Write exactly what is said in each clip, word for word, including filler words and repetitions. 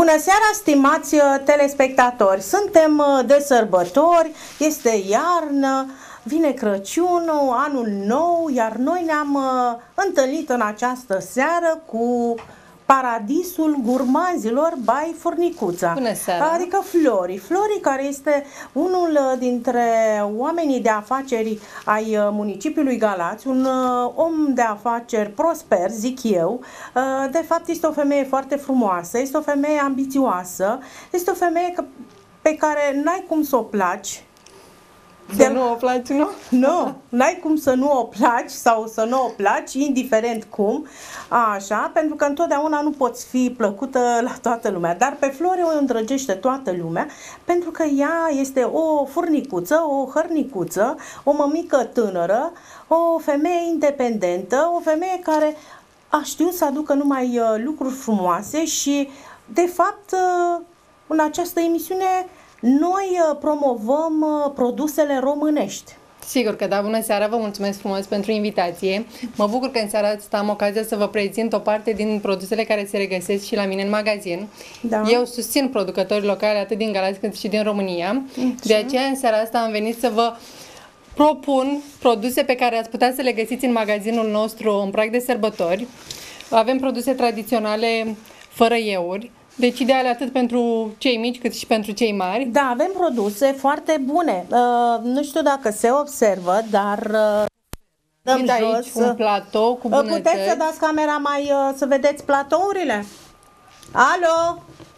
Bună seara, stimați telespectatori! Suntem de sărbători, este iarnă, vine Crăciunul, anul nou, iar noi ne-am întâlnit în această seară cu Paradisul Gurmanzilor by Furnicuța. Bună seara! Adică Flori. Flori, care este unul dintre oamenii de afaceri ai municipiului Galați, un om de afaceri prosper, zic eu. De fapt, este o femeie foarte frumoasă, este o femeie ambițioasă, este o femeie pe care n-ai cum să o placi. Să de nu o placi, nu? Nu, n-ai cum să nu o placi sau să nu o placi, indiferent cum, așa, pentru că întotdeauna nu poți fi plăcută la toată lumea, dar pe Flori o îndrăgește toată lumea, pentru că ea este o furnicuță, o hărnicuță, o mămică tânără, o femeie independentă, o femeie care a știut să aducă numai lucruri frumoase și, de fapt, în această emisiune noi promovăm produsele românești. Sigur că da, bună seara, vă mulțumesc frumos pentru invitație. Mă bucur că în seara asta am ocazia să vă prezint o parte din produsele care se regăsesc și la mine în magazin. Da. Eu susțin producătorii locali atât din Galați cât și din România. Ce? De aceea în seara asta am venit să vă propun produse pe care ați putea să le găsiți în magazinul nostru în prag de sărbători. Avem produse tradiționale fără ieuri, deci ideale atât pentru cei mici cât și pentru cei mari. Da, avem produse foarte bune. Uh, nu știu dacă se observă, dar uh, dăm aici jos un platou cu bunătăți. Puteți să dați camera mai uh, să vedeți platourile? Alo?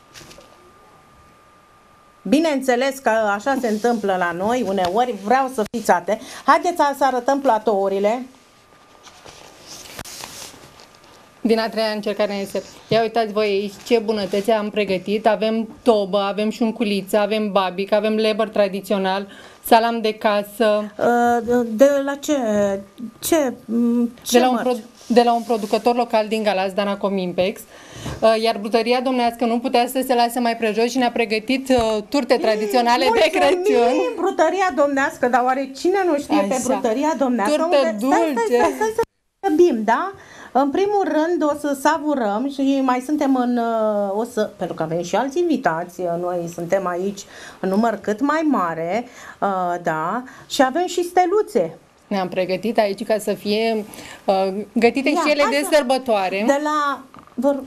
Bineînțeles că așa se întâmplă la noi, uneori vreau să fiți atent. Haideți să arătăm platourile. Din a treia încercare este. Ia uitați voi aici ce bunătăți am pregătit. Avem tobă, avem șunculiță, avem babic, avem leber tradițional, salam de casă. De la ce? Ce? ce de, la un pro, de la un producător local din Galați, Dana Comimpex. Iar brutăria domnească nu putea să se lase mai prejos și ne-a pregătit turte tradiționale Mulțumim, de Crăciun. Brutăria domnească, dar oare cine nu știe Așa. pe brutăria domnească? Turte Unde? dulce. Stai, stai, stai, stai, să bim, da? În primul rând o să savurăm și mai suntem în, o să, pentru că avem și alți invitați, noi suntem aici în număr cât mai mare, da, și avem și steluțe. Ne-am pregătit aici ca să fie uh, gătite Ia, și ele de sărbătoare. De la... Vor...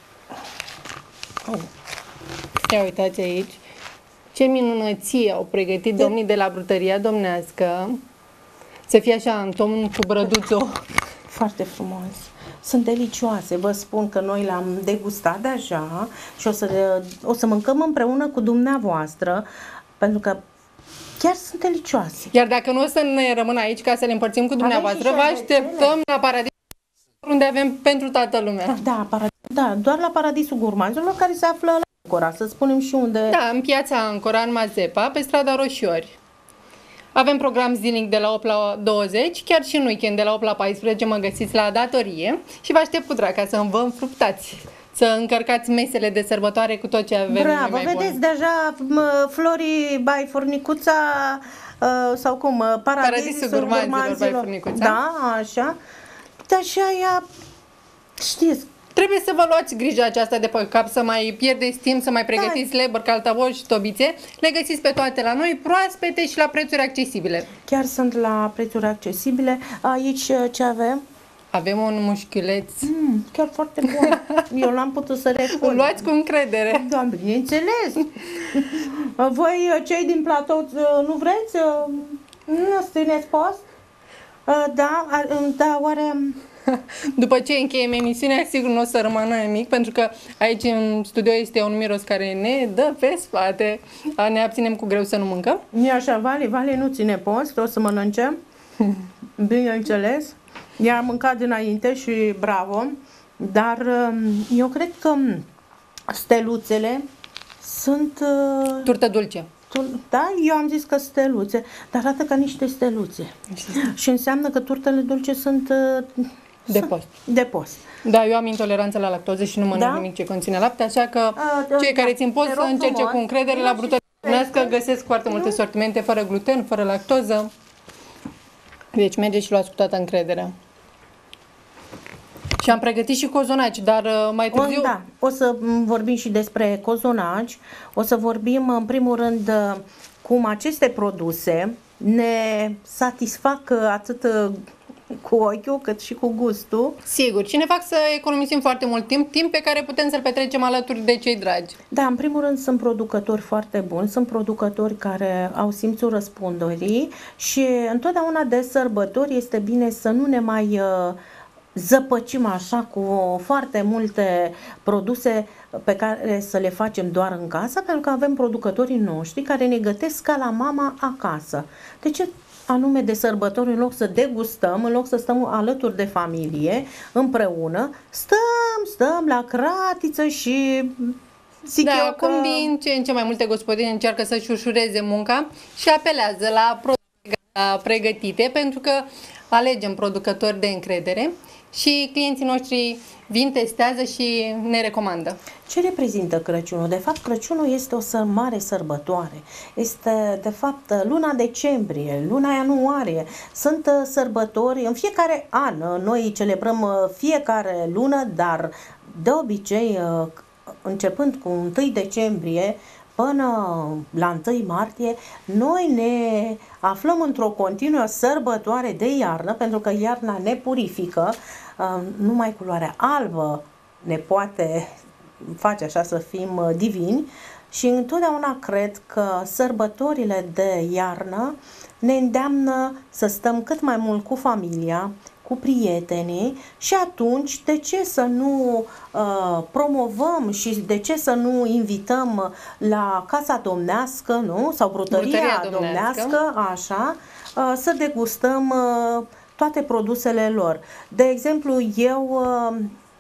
Oh. Ia uitați aici ce minunăție au pregătit de... domnii de la brutăria domnească. Să fie așa în ton cu brăduțul. Foarte frumos. Sunt delicioase, vă spun că noi le-am degustat deja și o să, o să mâncăm împreună cu dumneavoastră, pentru că chiar sunt delicioase. Iar dacă nu o să ne rămân aici ca să le împărțim cu dumneavoastră, vă așteptăm la Paradisul, unde avem pentru toată lumea. Da, paradis, da, doar la Paradisul Gurmanzilor, care se află la Ancora, să spunem și unde. Da, în piața Ancora, în Mazepa, pe strada Roșiori. Avem program zilnic de la opt la douăzeci, chiar și în weekend de la opt la paisprezece mă găsiți la datorie și vă aștept cu drag ca să vă înfruptați, să încărcați mesele de sărbătoare cu tot ce avem. Bravo, mai vedeți bun. Deja Flori by Furnicuța sau cum, Paradisul, Paradisul Gurmanzilor by Furnicuța. Da, așa. Dar și aia, știți, trebuie să vă luați grija aceasta de pe cap, să mai pierdeți timp, să mai pregătiți da. leber, caltavoș și tobițe. Le găsiți pe toate la noi, proaspete și la prețuri accesibile. Chiar sunt la prețuri accesibile. Aici ce avem? Avem un mușchiuleț. Mm, chiar foarte bun. Eu l-am putut să recun. Îl luați cu încredere. Da, bineînțeles. Voi, cei din platou, nu vreți? Nu țineți post? Da, da, oare... După ce încheiem emisiunea, sigur nu o să rămână nimic, pentru că aici în studio este un miros care ne dă pe spate. Ne abținem cu greu să nu mâncăm. E așa, Vali, Vali nu ține post, o să mănânce. Bineînțeles. Ea a mâncat dinainte și bravo. Dar eu cred că steluțele sunt... Turtă dulce. Da, eu am zis că steluțe, dar arată ca niște steluțe. Și înseamnă că turtele dulce sunt... De post. De post. Da, eu am intoleranță la lactoză și nu mănânc da? nimic ce conține lapte, așa că A, cei da, care țin post să încerce frumos. cu încredere la brutăria găsesc foarte multe sortimente fără gluten, fără lactoză. Deci mergeți și luați cu toată încrederea. Și am pregătit și cozonaci, dar mai târziu... O, da, o să vorbim și despre cozonaci. O să vorbim, în primul rând, cum aceste produse ne satisfac atât cu ochiul cât și cu gustul. Sigur, și ne fac să economisim foarte mult timp, timp pe care putem să-l petrecem alături de cei dragi. Da, în primul rând sunt producători foarte buni, sunt producători care au simțul răspunderii și întotdeauna de sărbători este bine să nu ne mai uh, zăpăcim așa cu foarte multe produse pe care să le facem doar în casă, pentru că avem producătorii noștri care ne gătesc ca la mama acasă. De ce anume de sărbători, în loc să degustăm, în loc să stăm alături de familie, împreună, stăm, stăm la cratiță și zic da, eu că... acum din ce în ce mai multe gospodini încearcă să-și ușureze munca și apelează la produse pregătite, pentru că alegem producători de încredere și clienții noștri vin, testează și ne recomandă. Ce reprezintă Crăciunul? De fapt, Crăciunul este o săr mare sărbătoare. Este, de fapt, luna decembrie, luna ianuarie. Sunt sărbători în fiecare an. Noi celebrăm fiecare lună, dar de obicei, începând cu întâi decembrie până la întâi martie, noi ne aflăm într-o continuă sărbătoare de iarnă, pentru că iarna ne purifică. Numai culoarea albă ne poate face așa să fim divini și întotdeauna cred că sărbătorile de iarnă ne îndeamnă să stăm cât mai mult cu familia, cu prietenii și atunci de ce să nu uh, promovăm și de ce să nu invităm la Casa Domnească, nu? Sau Brutăria, Brutăria Domnească, Domnească așa, uh, să degustăm uh, toate produsele lor. De exemplu, eu uh,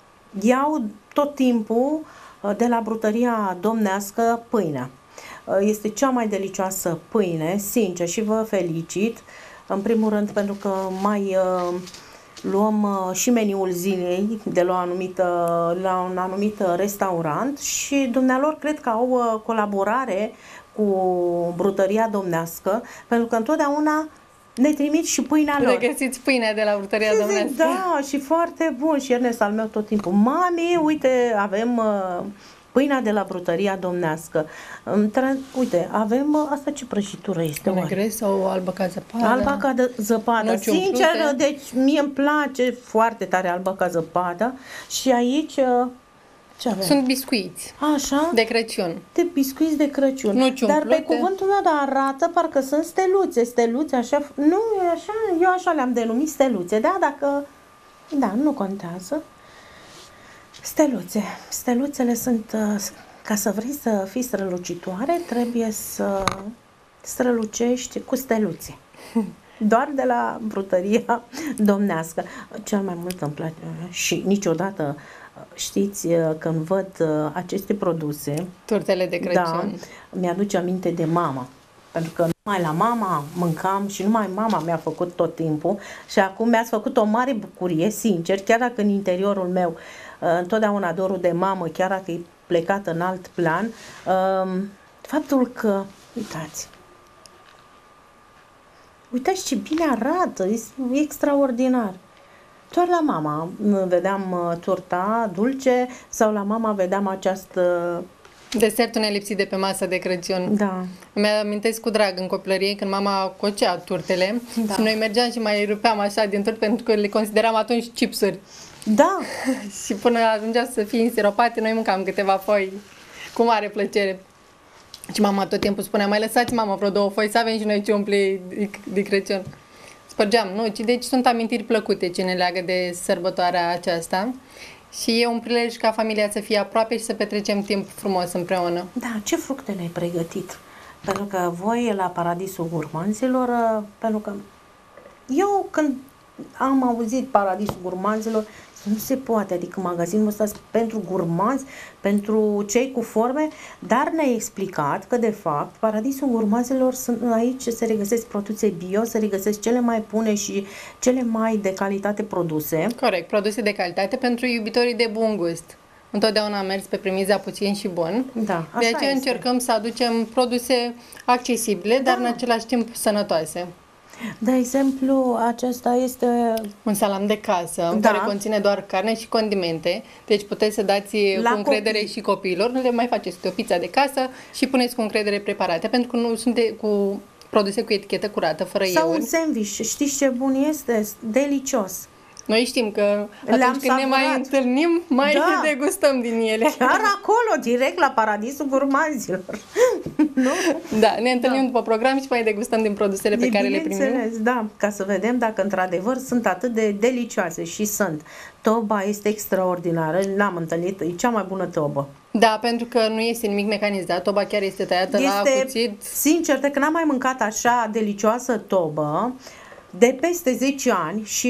iau tot timpul uh, de la Brutăria Domnească pâinea. Uh, este cea mai delicioasă pâine, sincer, și vă felicit. În primul rând pentru că mai uh, luăm uh, și meniul zilei de la, o anumită, la un anumit restaurant și dumnealor cred că au uh, colaborare cu Brutăria Domnească, pentru că întotdeauna ne trimit și pâinea lor. Regăsiți pâinea de la Brutăria și Domnească. Zic, da, și foarte bun. Și Ernest al meu tot timpul: mami, uite, avem uh, pâinea de la Brutăria Domnească. Uite, avem, uh, asta ce prăjitură este? Negre sau albă ca zăpadă? Alba ca zăpadă. Sincer, deci mie îmi place foarte tare alba ca zăpadă. Și aici... Uh, ce avem? Sunt biscuiți. Așa? De Crăciun. De biscuiți de Crăciun. Nu Dar pe cuvântul meu, dar arată parcă sunt steluțe, steluțe așa. Nu, așa, eu așa le-am denumit steluțe, da? Dacă... Da, nu contează. Steluțe. Steluțele sunt... Ca să vrei să fii strălucitoare, trebuie să strălucești cu steluțe. Doar de la Brutăria Domnească. Cel mai mult îmi place și niciodată, știți, când văd aceste produse, turtele de Crăciun, da, mi-aduce aminte de mama. Pentru că numai la mama mâncam și numai mama mi-a făcut tot timpul și acum mi-ați făcut o mare bucurie, sincer, chiar dacă în interiorul meu întotdeauna dorul de mamă, chiar dacă e plecat în alt plan, faptul că, uitați, uitați ce bine arată, e extraordinar. Doar la mama vedeam turta dulce sau la mama vedeam această... Desertul nelipsit de pe masă de Crăciun. Da. Îmi amintesc cu drag în copilărie când mama cocea turtele, da, și noi mergeam și mai rupeam așa din turt pentru că le consideram atunci chipsuri. Da. Și până ajungea să fie însiropate, noi mâncam câteva foi cu mare plăcere. Și mama tot timpul spunea: mai lăsați, mama, vreo două foi să avem și noi ce umple de Crăciun. Spărgeam, nu? Deci sunt amintiri plăcute ce ne leagă de sărbătoarea aceasta. Și e un prilej ca familia să fie aproape și să petrecem timp frumos împreună. Da, ce fructe ne-ai pregătit? Pentru că voi la Paradisul Gurmanzilor, pentru că eu când am auzit Paradisul Gurmanzilor, nu se poate, adică magazinul ăsta pentru gurmanzi, pentru cei cu forme, dar ne-ai explicat că de fapt Paradisul Gurmanzilor sunt aici, se regăsesc produse bio, se regăsesc cele mai bune și cele mai de calitate produse. Corect, produse de calitate pentru iubitorii de bun gust. Întotdeauna am mers pe premiza puțin și bun. Da, așa de aceea este. Încercăm să aducem produse accesibile, da, dar în același timp sănătoase. De exemplu, acesta este un salam de casă, da. care conține doar carne și condimente, deci puteți să dați la cu încredere copii. Și copiilor, nu le mai faceți o pizza de casă și puneți cu încredere preparate, pentru că nu sunt de, cu produse cu etichetă curată, fără sau ieuri. Un sandwich, știți ce bun este? Delicios. Noi știm că atunci când ne mai întâlnim, mai da. degustăm din ele. Chiar acolo, direct la paradisul gurmanzilor. Nu? Da, ne întâlnim da. după program și mai degustăm din produsele pe de care le primim. Da, ca să vedem dacă într-adevăr sunt atât de delicioase și sunt. Toba este extraordinară, n-am întâlnit, e cea mai bună tobă. Da, pentru că nu este nimic mecanizat, toba chiar este tăiată este, la cuțit. Sincer, de că n-am mai mâncat așa delicioasă tobă de peste zece ani și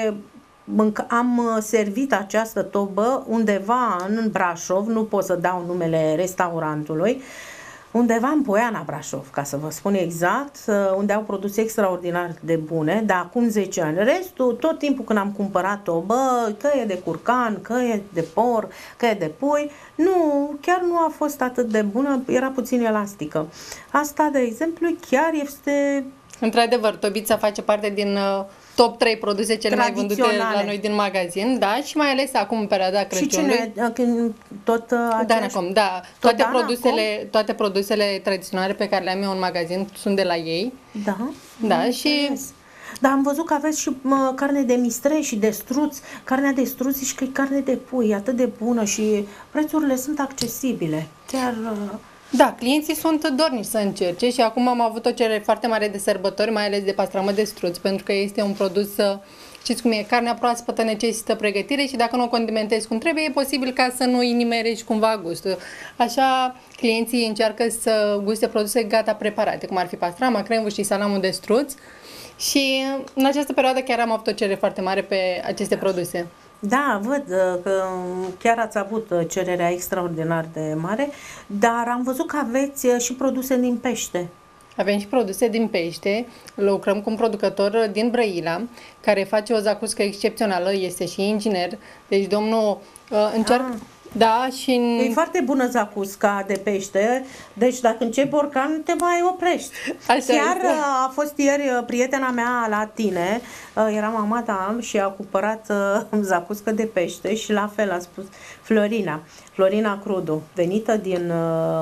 am servit această tobă undeva în Brașov, nu pot să dau numele restaurantului, undeva în Poiana Brașov, ca să vă spun exact, unde au produse extraordinar de bune, dar acum zece ani. Restul, tot timpul când am cumpărat tobă, că e de curcan, că e de por, că e de pui, nu, chiar nu a fost atât de bună, era puțin elastică. Asta, de exemplu, chiar este... Într-adevăr, tobița face parte din uh, top trei produse cele mai vândute la noi din magazin, da, și mai ales acum în perioada Crăciunului. Și cine? Tot uh, Danacom, da. Tot toate produsele, toate produsele tradiționale pe care le am eu în magazin sunt de la ei. Da. Da, și dar am văzut că aveți și mă, carne de mistre și de struț. Carnea de struț și că e carne de pui, atât de bună și prețurile sunt accesibile. Chiar uh, da, clienții sunt dornici să încerce și acum am avut o cerere foarte mare de sărbători, mai ales de pastramă de struț, pentru că este un produs, știți cum e, carnea proaspătă necesită pregătire și dacă nu o condimentezi cum trebuie, e posibil ca să nu inimerești cumva gustul. Așa, clienții încearcă să guste produse gata preparate, cum ar fi pastrama, cremul și salamul de struț. Și în această perioadă chiar am avut o cerere foarte mare pe aceste produse. Da, văd că chiar ați avut cererea extraordinar de mare, dar am văzut că aveți și produse din pește. Avem și produse din pește, lucrăm cu un producător din Brăila, care face o zacuscă excepțională, este și inginer, deci domnul încearcă... Ah. Da, și în... E foarte bună zacusca de pește, deci dacă începi borcan, te mai oprești. Așa Chiar este. A fost ieri prietena mea la tine, era mama ta și a cumpărat zacuscă de pește și la fel a spus Florina, Florina Crudu, venită din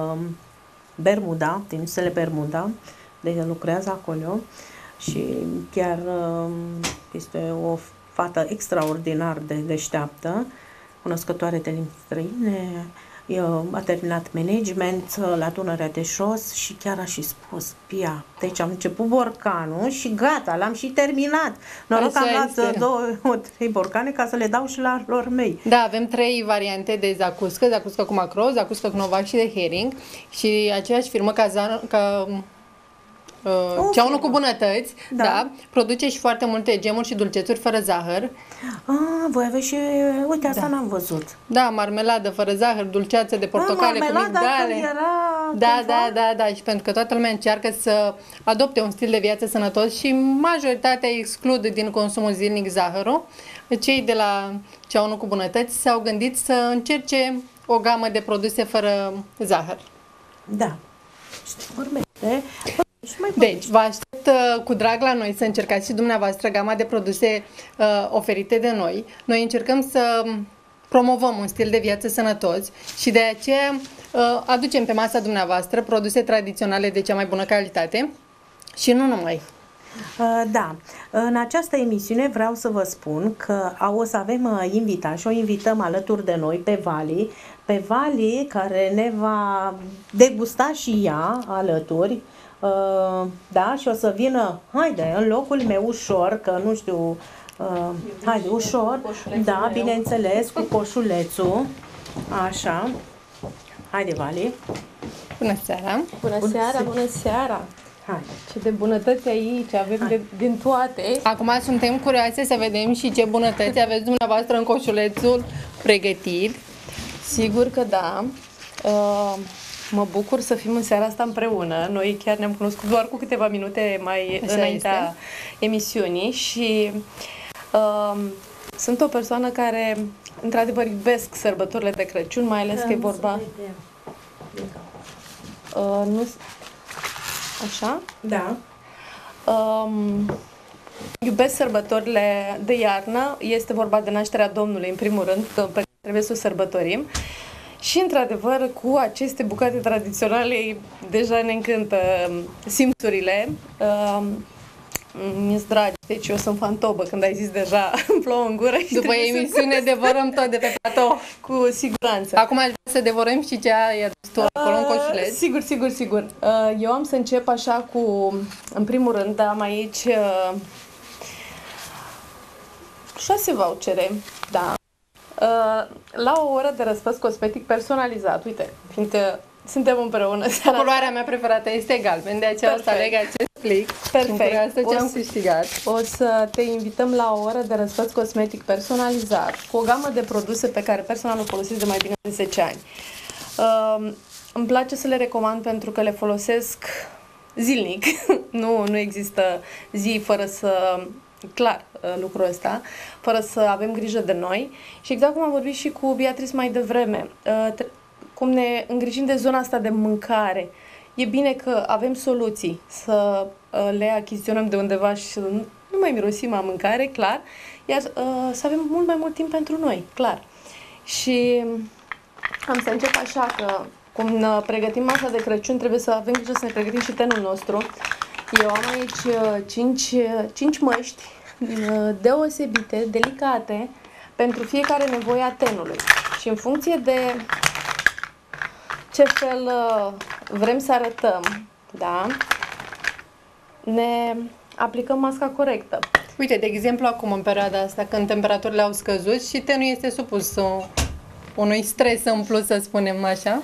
Bermuda, din Sele Bermuda, deci lucrează acolo și chiar este o fată extraordinar de deșteaptă, cunoscătoare de limbi străine, a terminat management la Dunărea de Jos și chiar a și spus, Pia, deci am început borcanul și gata, l-am și terminat. Noroc că am luat două, trei borcane ca să le dau și la lor mei. Da, avem trei variante de zacuscă, zacuscă cu macro, zacuscă cu novac și de herring și aceeași firmă ca, ca Uh, cea unul cu bunătăți, da. Da, produce și foarte multe gemuri și dulcețuri fără zahăr. Ah, voi aveți și, uite, asta da. N-am văzut. Da, marmeladă fără zahăr, dulceață de portocale cu migdale. Era da, da, da, da, și pentru că toată lumea încearcă să adopte un stil de viață sănătos și majoritatea exclud din consumul zilnic zahărul, cei de la cea unul cu bunătăți s-au gândit să încerce o gamă de produse fără zahăr. Da. Urmește. Deci, vă aștept uh, cu drag la noi să încercați și dumneavoastră gama de produse uh, oferite de noi. Noi încercăm să promovăm un stil de viață sănătos și de aceea uh, aducem pe masa dumneavoastră produse tradiționale de cea mai bună calitate și nu numai. Uh, da, în această emisiune vreau să vă spun că o să avem uh, invitați și o invităm alături de noi pe Vali, pe Vali care ne va degusta și ea alături. Uh, da, și o să vină, haide, în locul meu ușor, că nu știu, uh, haide, ușor, da, bineînțeles, cu coșulețul, așa, haide, Vali. Bună seara! Bună, bună seara, seara, bună seara! Hai. Ce de bunătăți aici, avem de, din toate. Acum suntem curioase să vedem și ce bunătăți aveți dumneavoastră în coșulețul pregătit. Sigur că da. Uh, Mă bucur să fim în seara asta împreună. Noi chiar ne-am cunoscut doar cu câteva minute mai Așa înaintea este. emisiunii și uh, sunt o persoană care într-adevăr iubesc sărbătorile de Crăciun, mai ales că e vorba... Uh, nu... Așa? Da. Um, iubesc sărbătorile de iarnă, este vorba de nașterea Domnului, în primul rând, pe care trebuie să o sărbătorim. Și, într-adevăr, cu aceste bucate tradiționale, deja ne încântă simțurile. Uh, Mi-s dragi, deci eu sunt fantobă când ai zis deja, îmi plouă în gură. Și după emisiune să... devorăm tot de pe platou. Cu siguranță. Acum aș vrea să devorăm și ce ai adus tu acolo în coșuleț. Sigur, sigur, sigur. Uh, eu am să încep așa cu, în primul rând, am aici uh, șase vouchere, da. Uh, la o oră de răspas cosmetic personalizat, uite, fiindcă suntem împreună seara. Culoarea mea preferată este galben, de aceea o să aleg acest plic. Perfect. Asta ce am câștigat. O să te invităm la o oră de răsfăț cosmetic personalizat, cu o gamă de produse pe care personal o folosesc de mai bine de zece ani. Uh, îmi place să le recomand pentru că le folosesc zilnic. nu, nu există zi fără să... clar lucrul ăsta, fără să avem grijă de noi. Și exact cum am vorbit și cu Beatrice mai devreme, uh, cum ne îngrijim de zona asta de mâncare. E bine că avem soluții să uh, le achiziționăm de undeva și să nu mai mirosim a mâncare, clar, iar uh, să avem mult mai mult timp pentru noi, clar. Și am să încep așa că cum ne pregătim masa de Crăciun, trebuie să avem grijă să ne pregătim și tenul nostru. Eu am aici cinci, cinci măști deosebite, delicate, pentru fiecare nevoie a tenului. Și în funcție de ce fel vrem să arătăm, da, ne aplicăm masca corectă. Uite, de exemplu, acum în perioada asta, când temperaturile au scăzut și tenul este supus unui stres în plus, să spunem așa,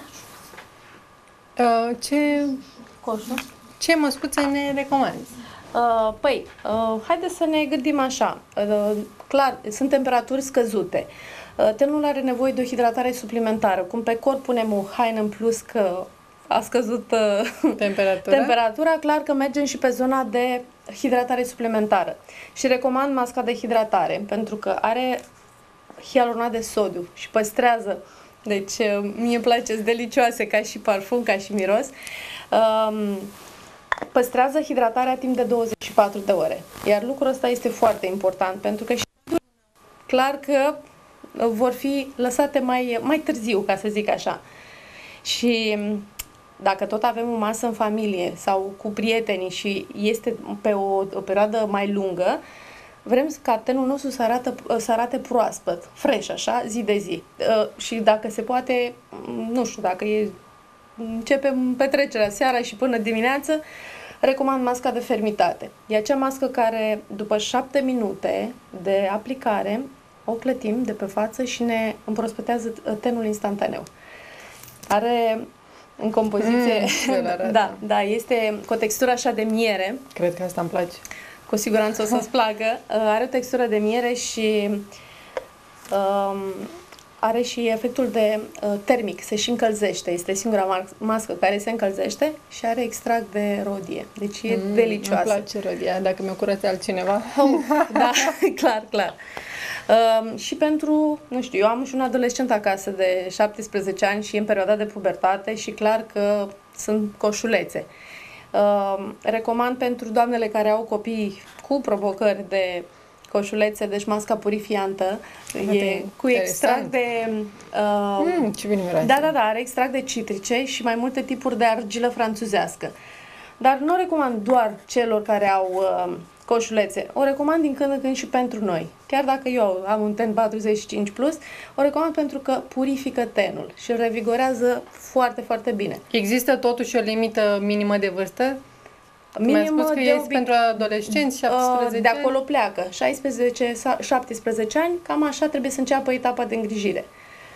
ce... Coșul? Ce măscuță ne recomanzi? Uh, păi, uh, haideți să ne gândim așa. Uh, clar, sunt temperaturi scăzute. Uh, tenul are nevoie de o hidratare suplimentară. Cum pe corp punem o haină în plus că a scăzut uh, temperatura? temperatura, clar că mergem și pe zona de hidratare suplimentară. Și recomand masca de hidratare, pentru că are hialonat de sodiu și păstrează. Deci, uh, mie îmi place, sunt delicioase ca și parfum, ca și miros. Uh, Păstrează hidratarea timp de douăzeci și patru de ore. Iar lucrul ăsta este foarte important, pentru că și clar că vor fi lăsate mai, mai târziu, ca să zic așa. Și dacă tot avem o masă în familie sau cu prietenii și este pe o, o perioadă mai lungă, vrem ca tenul nostru să, arată, să arate proaspăt, fresh, așa, zi de zi. Și dacă se poate, nu știu, dacă e începem petrecerea seara și până dimineață, recomand masca de fermitate. E acea mască care, după șapte minute de aplicare, o clătim de pe față și ne împrospătează tenul instantaneu. Are în compoziție... Mm, da, da, este cu o textură așa de miere. Cred că asta îmi place. Cu siguranță o să-ți placă. Are o textură de miere și... Um, are și efectul de uh, termic, se și încălzește. Este singura mască care se încălzește și are extract de rodie. Deci e mm, delicioasă. Îmi place rodia, dacă mi-o curățe altcineva. Oh, da, clar, clar. Uh, și pentru, nu știu, eu am și un adolescent acasă de șaptesprezece ani și e în perioada de pubertate și clar că sunt coșulețe. Uh, recomand pentru doamnele care au copii cu provocări de coșulețe, deci masca purifiantă, e cu extract de... Uh, mm, ce bine miroase. Da, da, da, are extract de citrice și mai multe tipuri de argilă franțuzească. Dar nu o recomand doar celor care au uh, coșulețe, o recomand din când în când și pentru noi. Chiar dacă eu am un ten patruzeci și cinci plus, o recomand pentru că purifică tenul și îl revigorează foarte, foarte bine. Există totuși o limită minimă de vârstă? Mi-ai spus că este pentru adolescenți, șaptesprezece de acolo pleacă, șaisprezece șaptesprezece ani, cam așa trebuie să înceapă etapa de îngrijire.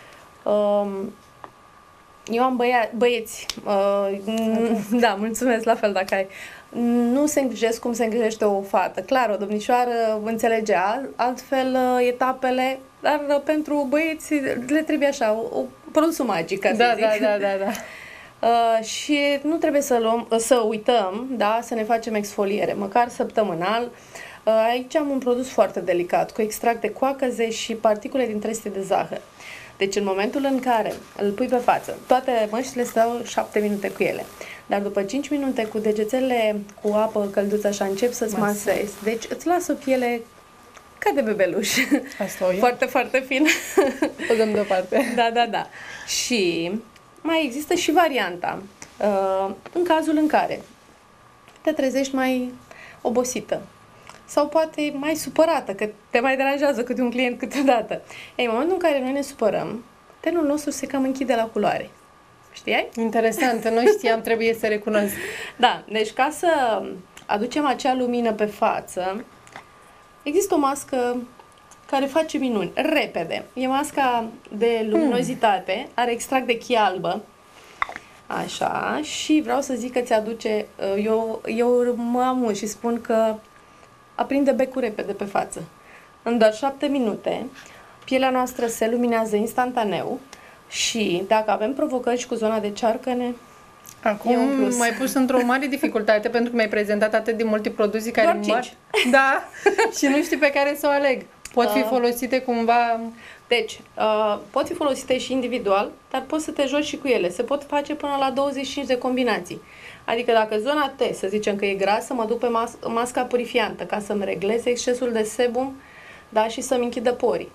Eu am băia, băieți, da, mulțumesc la fel dacă ai. Nu se îngrijesc cum se îngrijește o fată. Clar, o domnișoară înțelege altfel etapele, dar pentru băieți le trebuie așa, o, o produsul magic, ca să da, zic. Da, da, da, da. Uh, și nu trebuie să luăm, să uităm, da, să ne facem exfoliere, măcar săptămânal. Uh, aici am un produs foarte delicat, cu extract de coacăze și particule din trestie de zahăr. Deci în momentul în care îl pui pe față, toate măștile stau șapte minute cu ele. Dar după cinci minute cu degețele cu apă călduță așa încep să-ți masezi. Deci îți lasă o piele ca de bebeluș. Asta o Foarte, foarte fin. O dăm deoparte. Da, da, da. Și mai există și varianta. Uh, în cazul în care te trezești mai obosită sau poate mai supărată, că te mai deranjează câte un client câteodată. Ei, în momentul în care noi ne supărăm, tenul nostru se cam închide la culoare. Știai? Interesant, nu știam, trebuie să recunosc. Da, deci ca să aducem acea lumină pe față, există o mască care face minuni, repede. E masca de luminozitate, are extract de chie albă, așa, și vreau să zic că ți aduce, eu, eu mă amuz și spun că aprinde becul repede pe față. În doar șapte minute, pielea noastră se luminează instantaneu și dacă avem provocări și cu zona de cearcăne, acum m-ai pus într-o mare dificultate pentru că mi-ai prezentat atât de multe produse care doar cinci. Da, și nu știu pe care să o aleg. Pot fi folosite cumva... Deci, uh, pot fi folosite și individual, dar poți să te joci și cu ele. Se pot face până la douăzeci și cinci de combinații. Adică dacă zona T, să zicem că e grasă, mă duc pe mas- masca purifiantă ca să-mi reglez excesul de sebum, da, și să-mi închidă porii.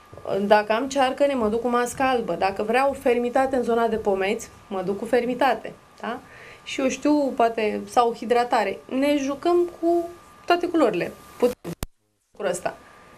Dacă am cearcăne, mă duc cu masca albă. Dacă vreau fermitate în zona de pomeți, mă duc cu fermitate. Da? Și eu știu, poate, sau hidratare. Ne jucăm cu toate culorile. Putem cu ăsta.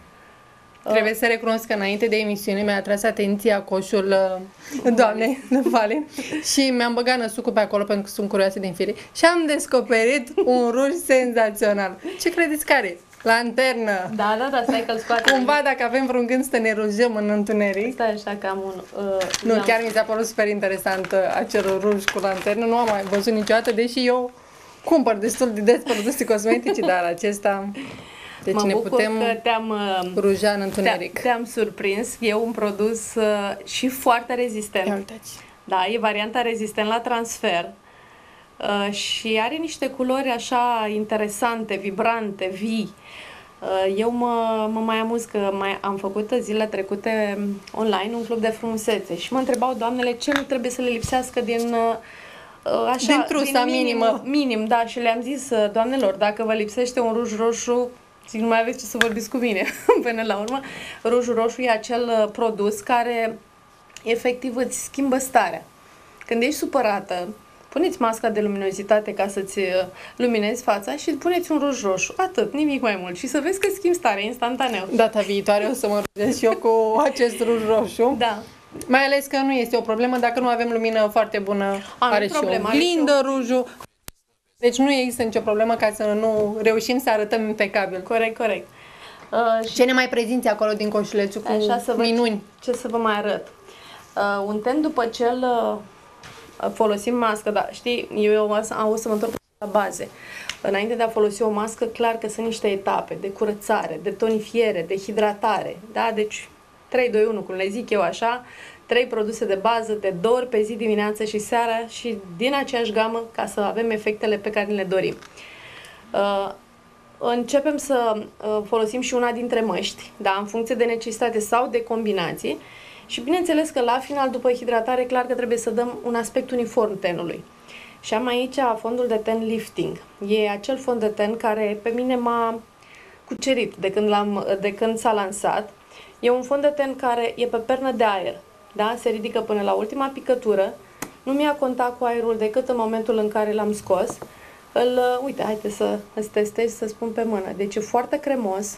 Trebuie să recunosc că înainte de emisiune mi-a atras atenția coșul uh, doamnei Vale și mi-am băgat năsucul pe acolo pentru că sunt curioasă din fire și am descoperit un ruj senzațional. Ce credeți care? Lanternă! Da, da, da, stai că-l scoate. Cumva dacă avem vreun gând să ne rujăm în întuneric. Stai așa că am un... Uh, nu, chiar mi s-a părut super interesant uh, acel ruj cu lanternă. Nu am mai văzut niciodată, deși eu cumpăr destul de des produse cosmetice, dar acesta... Deci mă ne bucur putem că te-am ruja în întuneric. Te-am, te-am surprins. E un produs uh, și foarte rezistent. Ia uitați. Da, e varianta rezistent la transfer. Uh, și are niște culori așa interesante, vibrante, vii. Uh, eu mă, mă mai amuz că mai am făcut zilele trecute online un club de frumusețe și mă întrebau doamnele ce nu trebuie să le lipsească din... Uh, Așa, din trusa din minim, minimă. Minim, da, și le-am zis, doamnelor, dacă vă lipsește un ruj roșu, zic, nu mai aveți ce să vorbiți cu mine, până la urmă. Rujul roșu e acel uh, produs care efectiv îți schimbă starea. Când ești supărată, puneți masca de luminozitate ca să-ți uh, luminezi fața și puneți un ruj roșu. Atât, nimic mai mult. Și să vezi că schimbi starea instantaneu. Data viitoare o să mă rugez și eu cu acest ruj roșu. Da. Mai ales că nu este o problemă dacă nu avem lumină foarte bună. A, are și o blindă rujul. Deci nu există nicio problemă ca să nu reușim să arătăm impecabil. Corect, corect. Uh, ce ne mai prezinți acolo din coșulețul cu așa să minuni? Ce să vă mai arăt? Uh, un ten după ce îl uh, folosim mască, da, știi, eu o să, o să mă întorc la baze. Înainte de a folosi o mască, clar că sunt niște etape de curățare, de tonifiere, de hidratare, da? Deci trei, doi, unu, cum le zic eu așa, trei produse de bază, de două ori pe zi, dimineața și seara și din aceeași gamă ca să avem efectele pe care le dorim. Uh, începem să uh, folosim și una dintre măști, da, în funcție de necesitate sau de combinație și bineînțeles că la final, după hidratare, clar că trebuie să dăm un aspect uniform tenului. Și am aici fondul de ten lifting. E acel fond de ten care pe mine m-a cucerit de când, l-am, de când s-a lansat. E un fond de ten care e pe pernă de aer, da? Se ridică până la ultima picătură, nu mi-a contact cu aerul decât în momentul în care l-am scos. Îl, uite, haide să îți testez, să spun pe mână. Deci e foarte cremos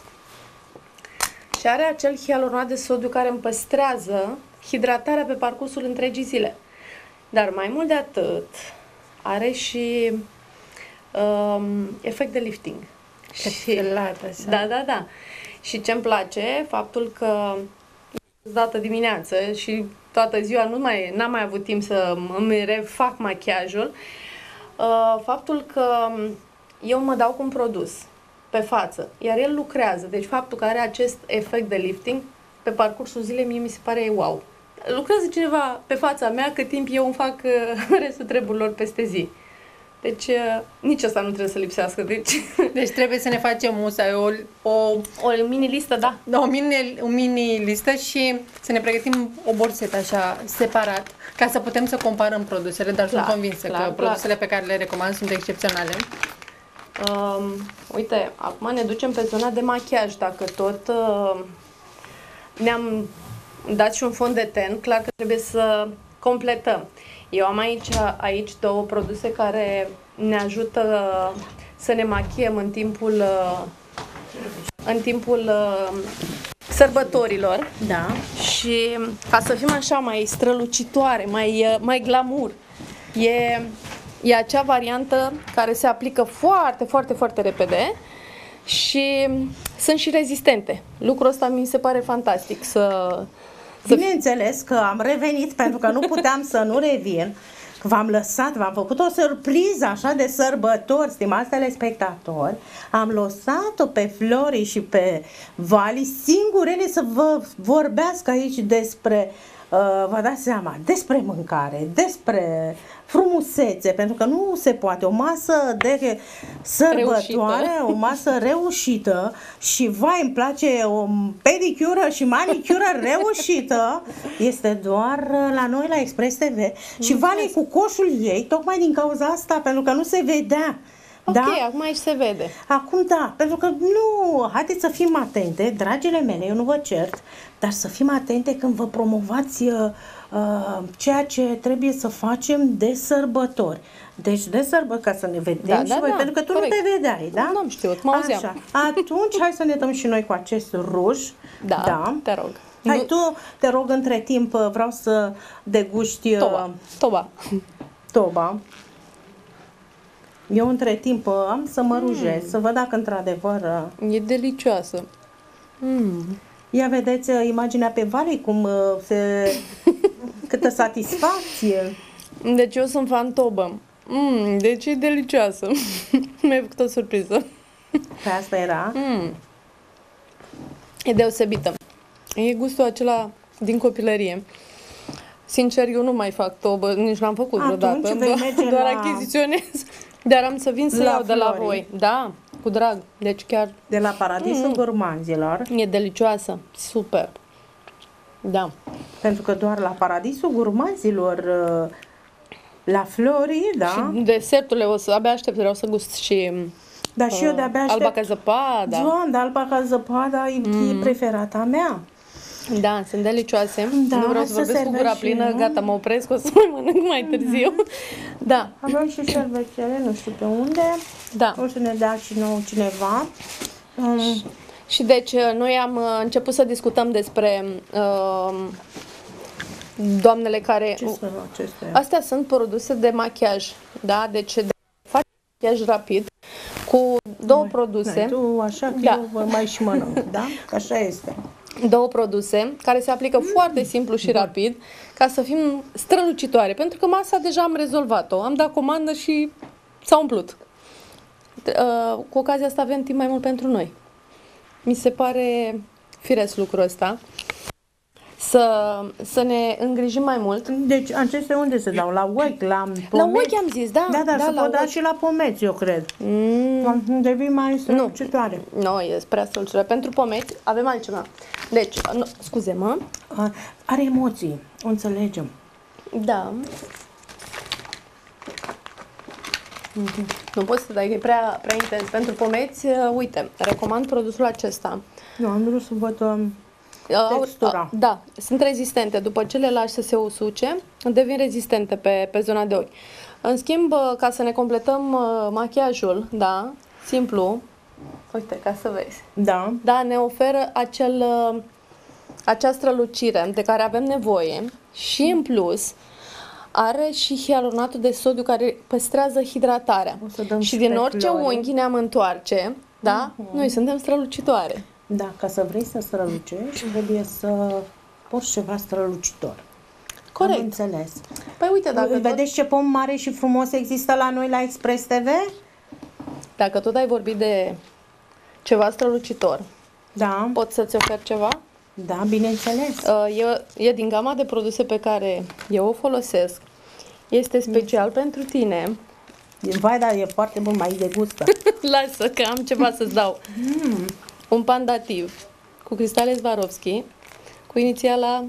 și are acel hialuronat de sodiu care îmi păstrează hidratarea pe parcursul întregii zile. Dar mai mult de atât, are și um, efect de lifting. Și, da, da, da. Și ce-mi place, faptul că dată dimineață și toată ziua nu mai, n-am mai avut timp să îmi refac machiajul, uh, faptul că eu mă dau cu un produs pe față, iar el lucrează, deci faptul că are acest efect de lifting pe parcursul zilei, mie mi se pare wow. Lucrează cineva pe fața mea cât timp eu îmi fac uh, restul treburilor peste zi. Deci nici asta nu trebuie să lipsească. Deci, deci trebuie să ne facem musai o, o, o mini-listă, da. Da, o mini, o mini-listă și să ne pregătim o borsetă așa, separat, ca să putem să comparăm produsele, dar clar, sunt convinsă clar, că clar. produsele pe care le recomand sunt excepționale. Um, uite, acum ne ducem pe zona de machiaj. Dacă tot uh, ne-am dat și un fond de ten, clar că trebuie să completăm. Eu am aici, aici două produse care ne ajută să ne machiem în timpul, în timpul sărbătorilor. Da. Și ca să fim așa mai strălucitoare, mai, mai glamour, e, e acea variantă care se aplică foarte, foarte, foarte repede și sunt și rezistente. Lucrul ăsta mi se pare fantastic să... Bineînțeles că am revenit pentru că nu puteam să nu revin. V-am lăsat, v-am făcut o surpriză așa de sărbători, stimați telespectatori. Am lăsat-o pe Flori și pe Vali singurele să vă vorbească aici despre, uh, vă dați seama, despre mâncare, despre frumusețe, pentru că nu se poate. O masă de sărbătoare, reușită. O masă reușită și, vai, îmi place o pedicură și manicură reușită, este doar la noi la Express T V. Și Vali cu coșul ei, tocmai din cauza asta, pentru că nu se vedea. Ok, da? Acum aici se vede. Acum da, pentru că nu, haideți să fim atente, dragile mele, eu nu vă cert, dar să fim atente când vă promovați uh, uh, ceea ce trebuie să facem de sărbători. Deci de sărbători, ca să ne vedem da, și da, voi, da, pentru că tu corect. nu te vedeai, da? Nu am știut, mă auzeam. Așa. Atunci hai să ne dăm și noi cu acest ruj. Da, da. te rog. Hai, tu, te rog, între timp vreau să deguști uh, toba. Toba. toba. Eu între timp am să mă rujez, mm. să văd dacă într-adevăr... E delicioasă. Mm. Ia vedeți imaginea pe Vali, cum se... câtă satisfacție. Deci eu sunt fan tobă. Mm, deci e delicioasă. Mi-ai făcut o surpriză. Pe asta era? Mm. E deosebită. E gustul acela din copilărie. Sincer, eu nu mai fac tobă, nici n-am făcut vreodată. Doar, doar la... achiziționez. Dar am să vin să la iau de la Flori. voi. Da, cu drag. Deci chiar... De la Paradisul mm. Gurmanzilor. E delicioasă. Super. Da. Pentru că doar la Paradisul Gurmanzilor, la Flori, da. Și deserturile o să... Abia aștept, vreau să gust și... Da, și eu de-abia aștept. Alba ca zăpada. Doamne, alba ca zăpada e mm. preferata mea. Da, sunt delicioase. Da, nu vreau să vorbesc cu gura plină, nu? Gata, mă opresc, o să mai mănânc mai târziu. Da. Avem și șervețele, nu știu pe unde. Da. O să ne dea și nouă cineva. Um. Și, și deci noi am început să discutăm despre uh, doamnele care... Ce sunt acestea? Astea sunt produse de machiaj, da? Deci de faci machiaj rapid cu două mai, produse. Mai, tu așa că da. eu mai și mănânc, da? Așa este. Două produse care se aplică mm. foarte simplu și Bun. rapid ca să fim strălucitoare, pentru că masa deja am rezolvat-o, am dat comandă și s-a umplut. Uh, cu ocazia asta avem timp mai mult pentru noi. Mi se pare firesc lucrul ăsta. Să, să ne îngrijim mai mult. Deci acestea unde se dau? La ochi, la pomeți? La ochi am zis, da. Da, dar da, se pot da ochi. și la pomeți, eu cred. Mm. Devii mai strălucitoare. Nu, no, e prea strălucitoare. Pentru pomeți avem altceva. Deci, nu, scuze-mă. Are emoții, o înțelegem. Da. Mm-hmm. Nu poți să dai, că e prea, prea intens. Pentru pomeți, uh, uite, recomand produsul acesta. Eu am vrut să văd um, textura. Uh, da, sunt rezistente. După ce le lași să se usuce, devin rezistente pe, pe zona de ochi. În schimb, ca să ne completăm uh, machiajul, da, simplu, uite, ca să vezi. Da. Da, ne oferă acel, uh, acea strălucire de care avem nevoie și, în plus, are și hialuronatul de sodiu care păstrează hidratarea. Și, și din orice Flori. unghi ne-am întoarce, da, uh-huh. noi suntem strălucitoare. Da, ca să vrei să strălucești, trebuie să porți ceva strălucitor. Corect. Am înțeles. Păi uite, dacă vedeți tot... ce pom mare și frumos există la noi la Express T V? Dacă tot ai vorbit de ceva strălucitor, da. pot să-ți ofer ceva? Da, bineînțeles. E, e din gama de produse pe care eu o folosesc. Este special yes. pentru tine. Vai, dar e foarte bun, mai degustă. Lasă că am ceva să-ți dau. Mm. Un pandativ cu cristale Swarovski, cu inițiala...